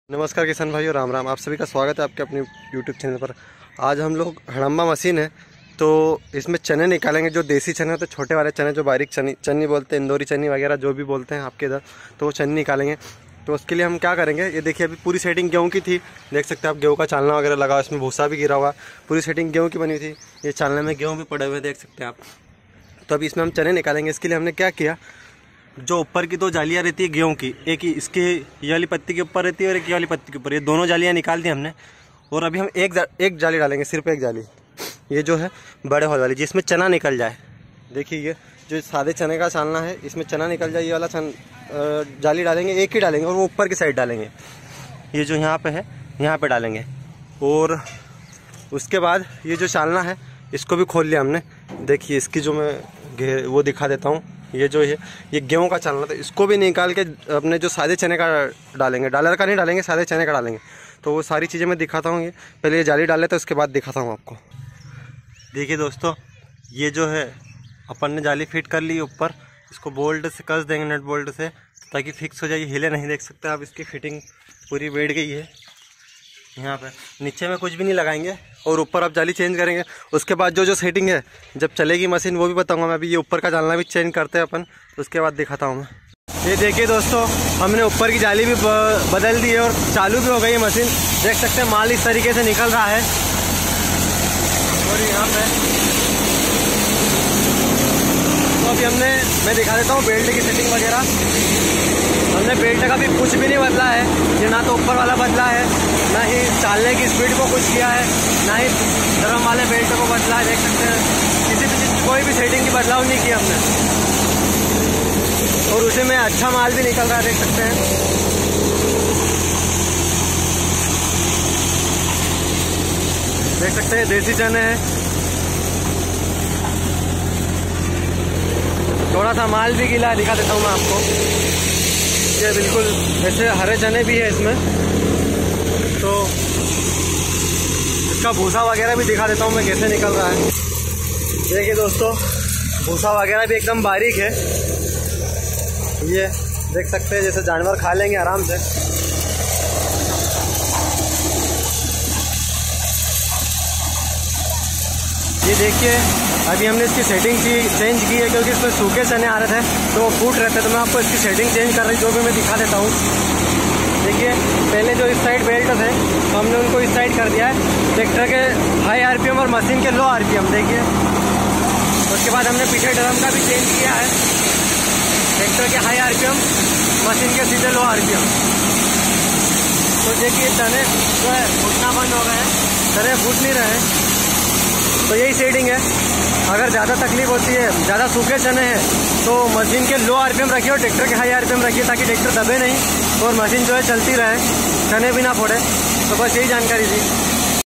नमस्कार किसान भाइयों, राम राम। आप सभी का स्वागत है आपके अपने YouTube चैनल पर। आज हम लोग हड़म्बा मशीन है तो इसमें चने निकालेंगे। जो देसी चने होते हैं, छोटे वाले चने, जो बारीक चन्नी बोलते हैं, इंदौरी चन्नी वगैरह जो भी बोलते हैं आपके इधर, तो वो चन्नी निकालेंगे। तो उसके लिए हम क्या करेंगे, ये देखिए अभी पूरी सेटिंग गेहूँ की थी, देख सकते हैं आप। गेहूँ का चालना वगैरह लगा, इसमें भूसा भी गिरा हुआ, पूरी सेटिंग गेहूँ की बनी हुई थी। ये चालने में गेहूँ भी पड़े हुए देख सकते हैं आप। तो अभी इसमें हम चने निकालेंगे। इसके लिए हमने क्या किया, जो ऊपर की दो जालियाँ रहती है गेहूं की, एक ही इसके ये वाली पत्ती के ऊपर रहती है और एक ये वाली पत्ती के ऊपर, ये दोनों जालियाँ निकाल दी हमने। और अभी हम एक जाली डालेंगे, सिर्फ एक जाली, ये जो है बड़े होल वाली, जिसमें चना निकल जाए। देखिए ये जो सादे चने का चालना है, इसमें चना निकल जाए, ये वाला जाली डालेंगे, एक ही डालेंगे और वो ऊपर की साइड डालेंगे। ये जो यहाँ पे है, यहाँ पे डालेंगे। और उसके बाद ये जो चालना है इसको भी खोल लिया हमने। देखिए इसकी जो मैं वो दिखा देता हूँ। ये जो है ये गेहूं का चालना था, इसको भी निकाल के अपने जो सादे चने का डालेंगे। डॉलर का नहीं डालेंगे, सादे चने का डालेंगे। तो वो सारी चीज़ें मैं दिखाता हूँ। ये पहले ये जाली डाल लेते हैं, उसके बाद दिखाता हूँ आपको। देखिए दोस्तों, ये जो है अपन ने जाली फिट कर ली ऊपर। इसको बोल्ट से कस देंगे, नट बोल्ट से, ताकि फिक्स हो जाए, हिले नहीं। देख सकते हैं आप, इसकी फिटिंग पूरी बैठ गई है। यहाँ पे नीचे में कुछ भी नहीं लगाएंगे और ऊपर आप जाली चेंज करेंगे। उसके बाद जो सेटिंग है, जब चलेगी मशीन वो भी बताऊंगा मैं। अभी ये ऊपर का जालना भी चेंज करते हैं अपन, उसके बाद दिखाता हूँ मैं। ये देखिए दोस्तों, हमने ऊपर की जाली भी बदल दी है और चालू भी हो गई है मशीन। देख सकते हैं माल इस तरीके से निकल रहा है। और यहाँ पे तो अभी मैं दिखा देता हूँ बेल्ट की सेटिंग वगैरह। हमने बेल्ट का भी कुछ भी नहीं बदला है। ये ना तो ऊपर वाला बदला है, ना ही चालने की स्पीड को कुछ किया है, ना ही ड्रम वाले बेल्ट को बदला है। देख सकते हैं किसी भी चीज़, कोई भी सेटिंग की बदलाव नहीं किया हमने। और उसी में अच्छा माल भी निकल रहा है, देख सकते हैं। देख सकते हैं देसी चने हैं। थोड़ा सा माल भी गीला है, दिखा देता हूँ मैं आपको। ये बिल्कुल ऐसे हरे चने भी है इसमें। तो इसका भूसा वगैरह भी दिखा देता हूँ मैं कैसे निकल रहा है। देखिए दोस्तों, भूसा वगैरह भी एकदम बारीक है। ये देख सकते हैं जैसे जानवर खा लेंगे आराम से। ये देखिए अभी हमने इसकी सेटिंग चेंज की है, क्योंकि इसमें सूखे चने आ रहे थे तो वो फूट रहे थे। तो मैं आपको इसकी सेटिंग चेंज कर रही, जो भी मैं दिखा देता हूँ। देखिए पहले जो इस साइड बेल्ट थे, तो हमने उनको इस साइड कर दिया है। ट्रैक्टर के हाई आरपीएम और मशीन के लो आरपीएम देखिए। उसके बाद हमने पीछे ड्रम का भी चेंज किया है। ट्रैक्टर के हाई आरपीएम, मशीन के सीधे लो आरपीएम। तो देखिए चने जो है फूटना बंद हो गए हैं, चने फूट नहीं रहे हैं। तो यही सेटिंग है। अगर ज़्यादा तकलीफ होती है, ज़्यादा सूखे चने हैं, तो मशीन के लो आरपीएम रखिए और ट्रैक्टर के हाई आरपीएम रखिए, ताकि ट्रैक्टर दबे नहीं और मशीन जो है चलती रहे, चने भी ना फोड़े। तो बस यही जानकारी थी।